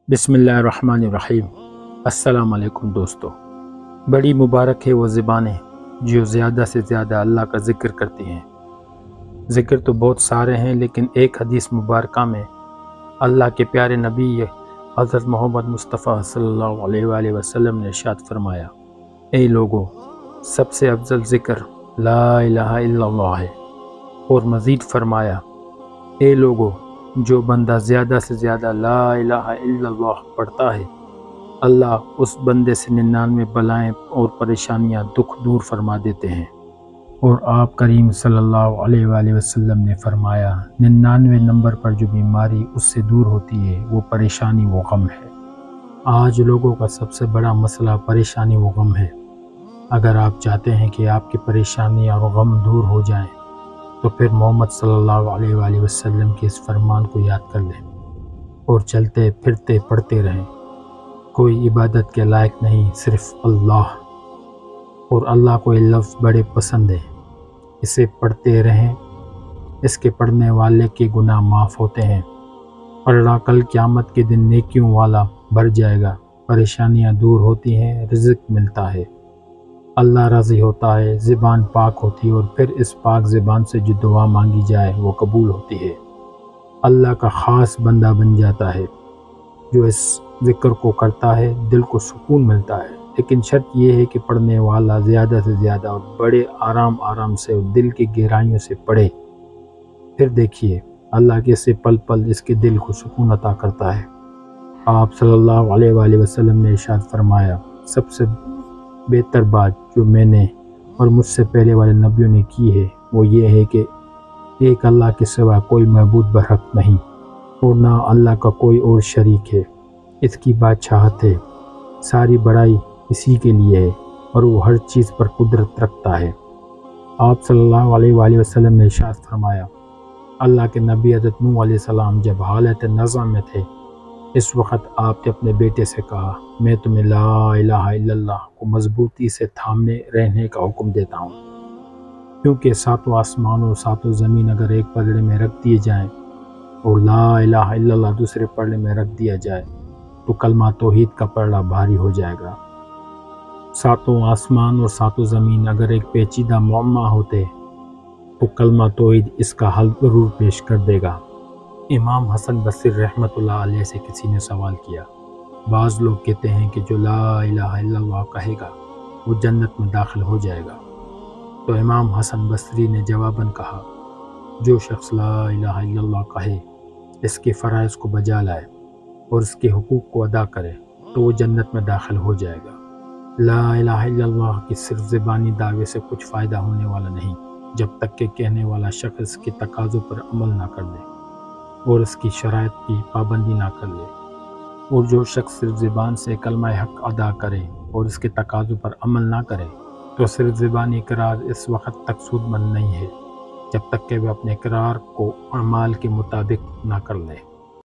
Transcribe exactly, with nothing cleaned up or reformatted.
بسم اللہ الرحمن الرحیم۔ السلام علیکم دوستو۔ بڑی مبارک ہے وہ زبانیں جو زیادہ سے زیادہ اللہ کا ذکر کرتی ہیں۔ ذکر تو بہت سارے ہیں، لیکن ایک حدیث مبارکہ میں اللہ کے پیارے نبی حضرت محمد مصطفیٰ صلی اللہ علیہ وآلہ وسلم نے ارشاد فرمایا، اے لوگو، سب سے افضل ذکر لا الہ الا اللہ ہے۔ اور مزید فرمایا، اے لوگو، جو بندہ زیادہ سے زیادہ لا الہ الا اللہ پڑھتا ہے، اللہ اس بندے سے ننانوے بلائیں اور پریشانیاں دکھ دور فرما دیتے ہیں۔ اور آپ کریم صلی اللہ علیہ وآلہ وسلم نے فرمایا، ننانوے نمبر پر جو بیماری اس سے دور ہوتی ہے وہ پریشانی و غم ہے۔ آج لوگوں کا سب سے بڑا مسئلہ پریشانی و غم ہے۔ اگر آپ چاہتے ہیں کہ آپ کی پریشانی اور غم دور ہو جائیں تو پھر محمد صلی اللہ علیہ وآلہ وسلم کے اس فرمان کو یاد کر لیں اور چلتے پھرتے پڑھتے رہیں۔ کوئی عبادت کے لائق نہیں، صرف اللہ، اور اللہ کو یہ لفظ بڑے پسند ہیں۔ اسے پڑھتے رہیں، اس کے پڑھنے والے کے گناہ معاف ہوتے ہیں، پڑھنا کل قیامت کے دن نیکیوں والا بھر جائے گا، پریشانیاں دور ہوتی ہیں، رزق ملتا ہے، اللہ راضی ہوتا ہے، زبان پاک ہوتی ہے، اور پھر اس پاک زبان سے جو دعا مانگی جائے وہ قبول ہوتی ہے۔ اللہ کا خاص بندہ بن جاتا ہے۔ جو اس ذکر کو کرتا ہے دل کو سکون ملتا ہے، لیکن شرط یہ ہے کہ پڑھنے والا زیادہ سے زیادہ اور بڑے آرام آرام سے اور دل کی گہرائیوں سے پڑھے۔ پھر دیکھیے اللہ کیسے پل پل اس کے دل کو سکون عطا کرتا ہے۔ آپ صلی اللہ علیہ وآلہ وسلم نے ارشاد فرمایا، سب سے بہتر بات جو میں نے اور مجھ سے پہلے والے نبیوں نے کی ہے وہ یہ ہے کہ ایک اللہ کے سوا کوئی معبود برحق نہیں، اور نہ اللہ کا کوئی اور شریک ہے۔ اس کی بادشاہت ہے، ساری بڑائی اسی کے لیے ہے، اور وہ ہر چیز پر قدرت رکھتا ہے۔ آپ صلی اللہ علیہ وآلہ وسلم نے ارشاد فرمایا، اللہ کے نبی حضرت نوح علیہ السلام جب حالت نزع میں تھے، اس وقت آپ نے اپنے بیٹے سے کہا، میں تمہیں لا الہ الا اللہ کو مضبوطی سے تھامنے رہنے کا حکم دیتا ہوں، کیونکہ ساتوں آسمان اور ساتوں زمین اگر ایک پلڑے میں رکھ دیے جائیں اور لا الہ الا اللہ دوسرے پلڑے میں رکھ دیا جائے تو کلمہ توحید کا پلڑا بھاری ہو جائے گا۔ ساتوں آسمان اور ساتوں زمین اگر ایک پیچیدہ معمہ ہوتے تو کلمہ توحید اس کا حل ضرور پیش کر دے گا۔ امام حسن بصری رحمۃ اللہ علیہ سے کسی نے سوال کیا، بعض لوگ کہتے ہیں کہ جو لا الہ الا اللہ کہے گا وہ جنت میں داخل ہو جائے گا، تو امام حسن بصری نے جواباً کہا، جو شخص لا الہ الا اللہ کہے، اس کے فرائض کو بجا لائے اور اس کے حقوق کو ادا کرے تو وہ جنت میں داخل ہو جائے گا۔ لا الہ الا اللہ کی صرف زبانی دعوے سے کچھ فائدہ ہونے والا نہیں جب تک کہ کہنے والا شخص اس کے تقاضوں پر عمل نہ کر لے اور اس کی شرائط کی پابندی نہ کر لے۔ اور جو شخص صرف زبان سے کلمہ حق ادا کرے اور اس کے تقاضوں پر عمل نہ کرے تو صرف زبانی اقرار اس وقت تک سود مند نہیں ہے جب تک کہ وہ اپنے اقرار کو اعمال کے مطابق نہ کر لے۔